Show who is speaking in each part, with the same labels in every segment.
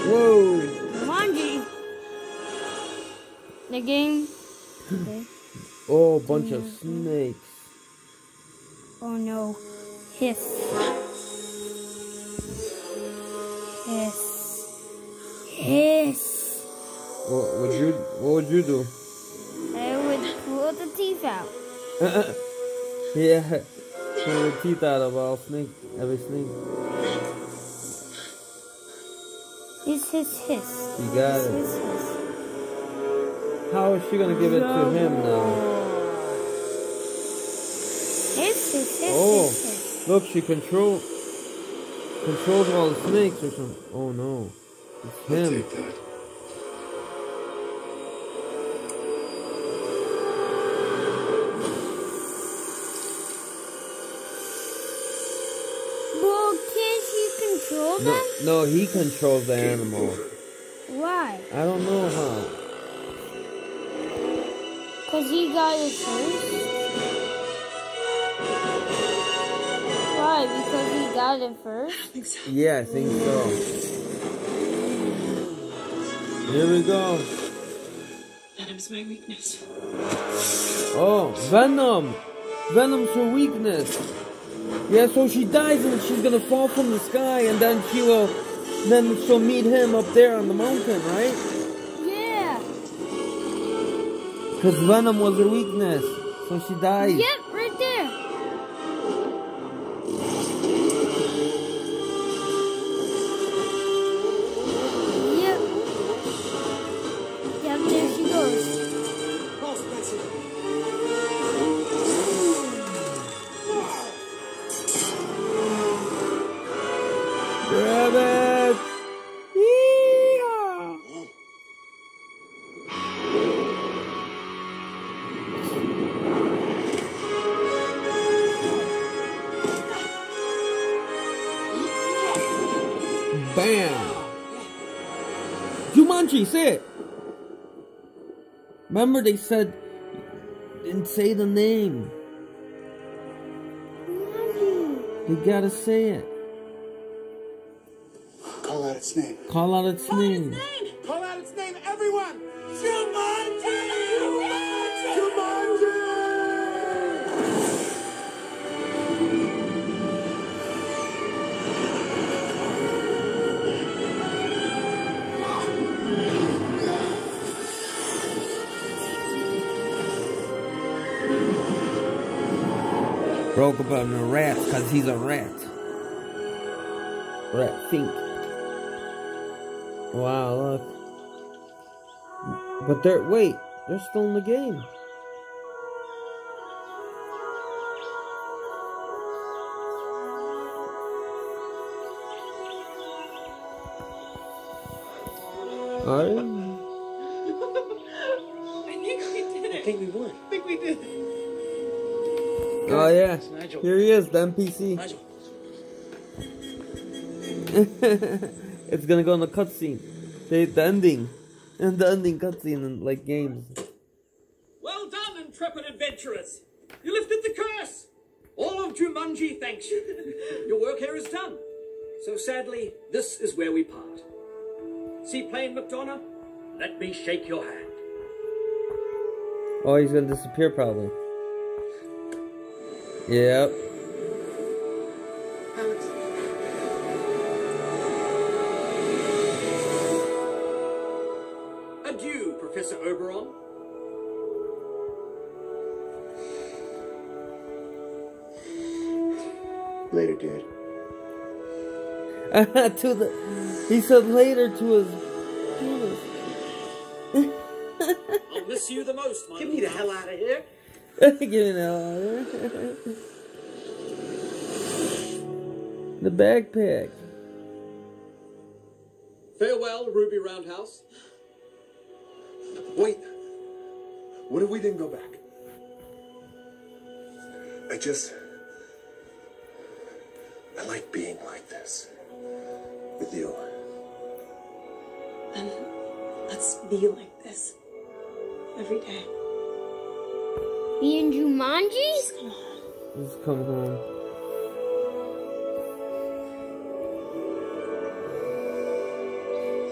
Speaker 1: Whoa.
Speaker 2: Jumanji. The game. Okay.
Speaker 1: Oh, bunch of snakes.
Speaker 2: Oh no. Hiss. Hiss. Hiss.
Speaker 1: What would you do?
Speaker 2: I would pull the teeth out.
Speaker 1: Yeah. Pull the teeth out of every snake.
Speaker 2: Hiss.
Speaker 1: You got it.
Speaker 2: Hiss.
Speaker 1: How is she gonna give it to him now?
Speaker 2: Hiss.
Speaker 1: Oh, look, she controls all the snakes or something. Oh no, it's him.
Speaker 2: Well, can't you control them?
Speaker 1: No, he controls the animal.
Speaker 2: Why?
Speaker 1: I don't know how.
Speaker 2: Because he got it first? Why? Because he got it first?
Speaker 1: Yeah, I think so. Here we go.
Speaker 3: Venom's my weakness.
Speaker 1: Oh, Venom! Venom's her weakness. Yeah, so she dies and she's gonna fall from the sky and then she'll meet him up there on the mountain, right?
Speaker 2: Yeah.
Speaker 1: Because Venom was her weakness, so she dies.
Speaker 2: Yep, right there. Yep. Yep, there she goes.
Speaker 1: Grab it! Yeehaw! Bam! Jumanji, say it! Remember they said, didn't say the name. You gotta say it.
Speaker 4: Call out its name.
Speaker 1: Call out its name.
Speaker 4: Call out its name, everyone! Jumanji! Jumanji!
Speaker 1: Broke up on the rat because he's a rat. Rat Fink. Wow, look. But they're still in the game. Are they?
Speaker 3: I think we won. I think we did.
Speaker 1: Oh yeah,
Speaker 3: Nigel.
Speaker 1: here he is, the NPC.
Speaker 3: Nigel.
Speaker 1: It's gonna go in the cutscene. The ending. And the ending cutscene in like games.
Speaker 5: Well done, intrepid adventurers! You lifted the curse! All of Jumanji thanks you. Your work here is done. So sadly, this is where we part. Seaplane McDonough, let me shake your hand.
Speaker 1: Oh, he's gonna disappear probably. Yep.
Speaker 5: Adieu, Professor Oberon.
Speaker 4: Later, dude.
Speaker 1: He said later to his penis.
Speaker 5: I'll miss you the most, my
Speaker 3: Get me the hell out of here.
Speaker 1: Get it out. The backpack.
Speaker 5: Farewell, Ruby Roundhouse.
Speaker 4: Wait. What if we didn't go back? I like being like this. With you.
Speaker 3: Then let's be like this. Every day.
Speaker 2: Be in Jumanji?
Speaker 1: Just come home.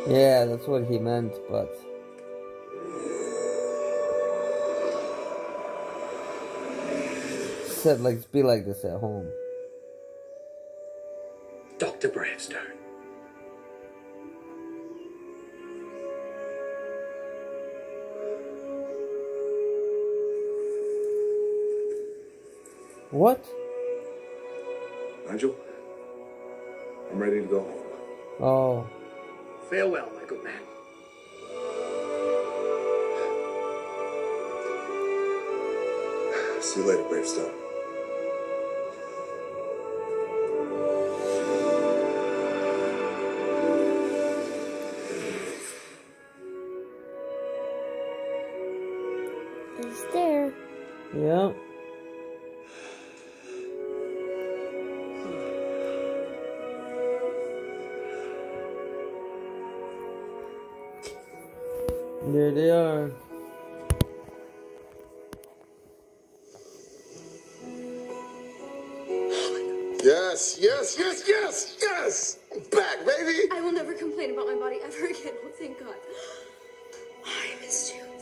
Speaker 1: Yeah, that's what he meant, but... Said, like, be like this at home.
Speaker 4: Dr. Bravestone.
Speaker 1: What?
Speaker 4: Nigel, I'm ready to go home.
Speaker 1: Oh.
Speaker 5: Farewell, my good man.
Speaker 4: See you later, Bravestone.
Speaker 2: He's there.
Speaker 1: Yeah. There they are.
Speaker 4: Yes, yes, yes, yes, yes! I'm back, baby!
Speaker 3: I will never complain about my body ever again. Oh, thank God. I missed you.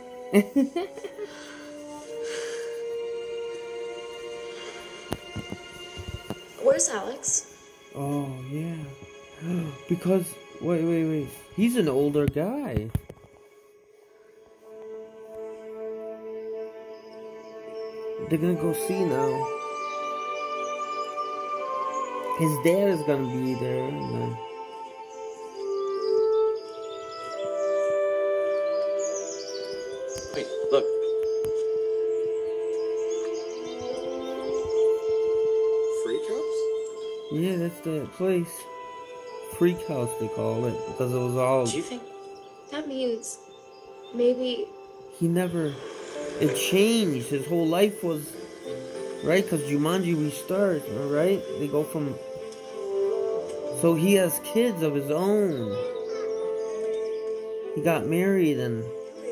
Speaker 3: Where's Alex?
Speaker 1: Oh, yeah. Because, wait. He's an older guy. They're gonna go see now. His dad is gonna be there. And then...
Speaker 5: Wait, look.
Speaker 4: Free cups?
Speaker 1: Yeah, that's the place. Freak House, they call it. Because it was all...
Speaker 5: Do you think?
Speaker 3: That means maybe.
Speaker 1: He never... It changed. His whole life was... Right? Because Jumanji restarts, right? They go from... So he has kids of his own. He got married and...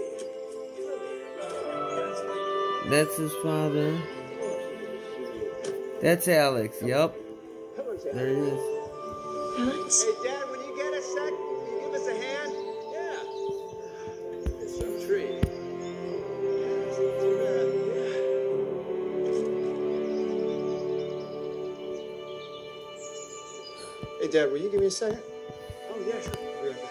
Speaker 1: That's his father. That's Alex, yep. There he is.
Speaker 3: Alex?
Speaker 6: Hey, Dad, when you get a sec, can you give us a hand? Yeah. It's some tree. Hey, Dad, will you give me a second? Oh, yeah, sure. I'll be right back.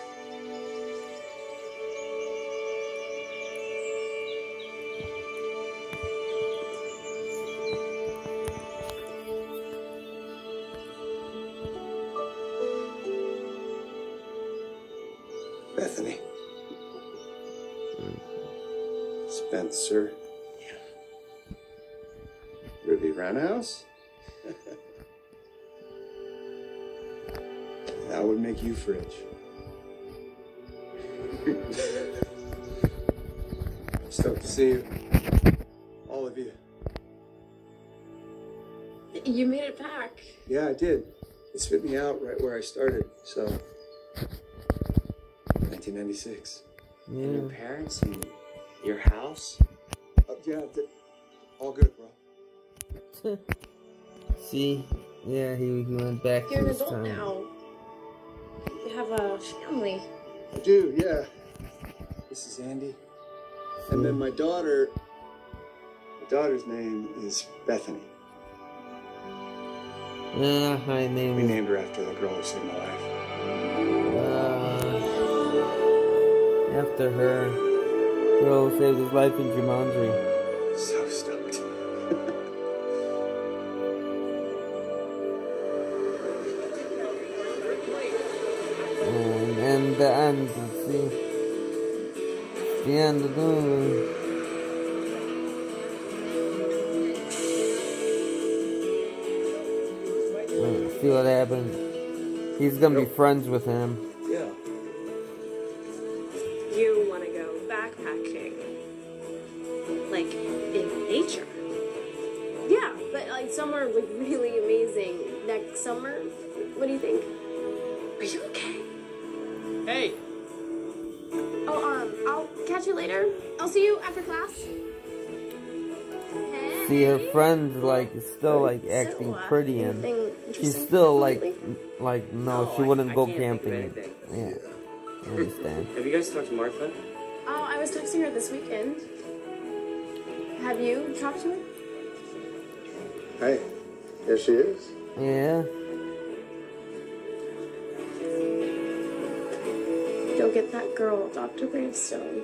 Speaker 4: Bethany. Spencer. Ruby Roundhouse. That would make you Fridge. Stoked to see you. All of you.
Speaker 3: You made it back.
Speaker 6: Yeah, I did. It spit me out right where I started, so...
Speaker 4: 1996.
Speaker 1: Yeah.
Speaker 5: Your parents and your house?
Speaker 6: Yeah, all good, bro.
Speaker 1: See? Yeah, he went back
Speaker 3: You're
Speaker 1: to
Speaker 3: an
Speaker 1: his
Speaker 3: adult
Speaker 1: time.
Speaker 3: now. You have a family.
Speaker 6: I do, yeah. This is Andy. And then my daughter's name is Bethany.
Speaker 1: Yeah, my name
Speaker 4: We
Speaker 1: is...
Speaker 4: named her after the girl who saved my life.
Speaker 1: After her. Girl who saved his life in Jumanji.
Speaker 4: So stoked.
Speaker 1: And the end, see? The end of the movie. See what happens. He's gonna be friends with him.
Speaker 6: Yeah.
Speaker 3: You want to go backpacking. Like, in nature. Yeah, but like somewhere like really amazing next summer. What do you think? Are you okay?
Speaker 5: Hey,
Speaker 3: Oh, I'll catch you later. I'll see you after class.
Speaker 1: See, her friend's like still like acting pretty, and she's still like no, she wouldn't go camping. Yeah, I understand.
Speaker 7: Have you guys talked to Martha?
Speaker 3: Oh, I was texting her this weekend. Have you talked to her?
Speaker 4: Hey, there she is.
Speaker 1: Yeah.
Speaker 3: Go get that girl, Dr. Gravestone.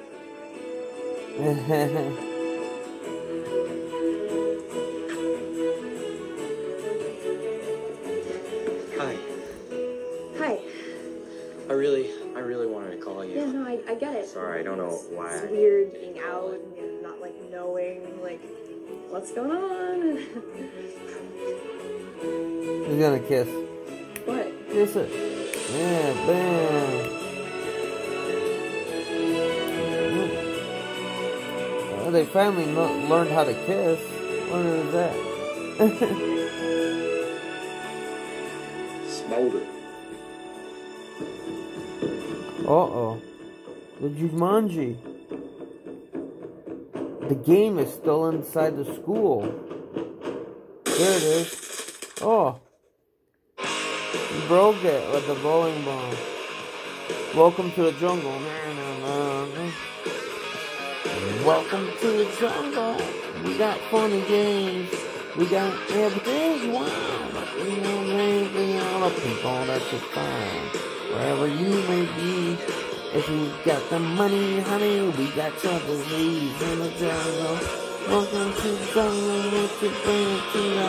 Speaker 7: Hi.
Speaker 3: Hi.
Speaker 7: I really wanted to call you.
Speaker 3: Yeah, no, I get it.
Speaker 7: Sorry, I don't know why.
Speaker 3: It's weird being out and not like knowing like what's going on.
Speaker 1: He's gonna kiss.
Speaker 3: What?
Speaker 1: Kiss it. Yeah, bam. Well, they finally learned how to kiss. What is that?
Speaker 4: Smolder.
Speaker 1: Uh-oh. The Jumanji. The game is still inside the school. There it is. Oh. You broke it with the bowling ball. Welcome to the jungle. Welcome to the jungle. We got funny games. We got everything. Wow. We know everything. All the people that you find. Wherever you may be. If you got the money, honey, we got your disease in the jungle. Welcome to the jungle. What you bring to the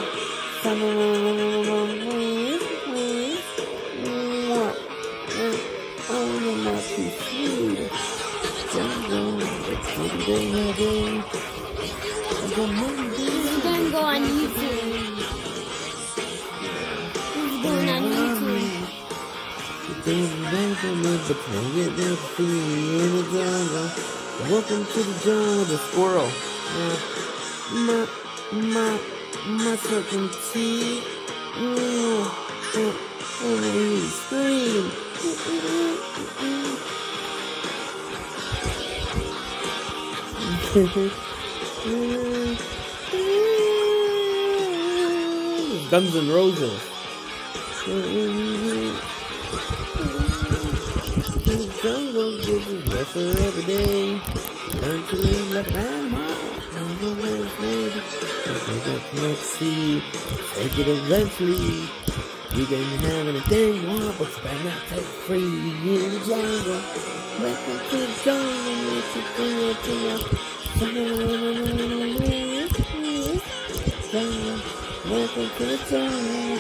Speaker 1: oh, you're not too sweet. Jungle, it's
Speaker 2: gonna go on YouTube. He's going on YouTube.
Speaker 1: Welcome to the jungle, the squirrel. My certainty. Oh, scream. Guns N' Roses. The jungle gives you lesser every day. Learn to live like an animal. Let's see. Take it eventually. You can have anything you want, but you better not take free in the jungle. Welcome to the jungle. What you do to your jungle. Welcome to the jungle.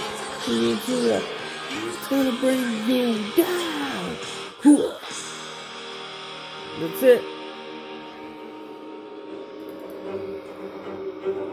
Speaker 1: It's gonna bring you down. Cool. That's it.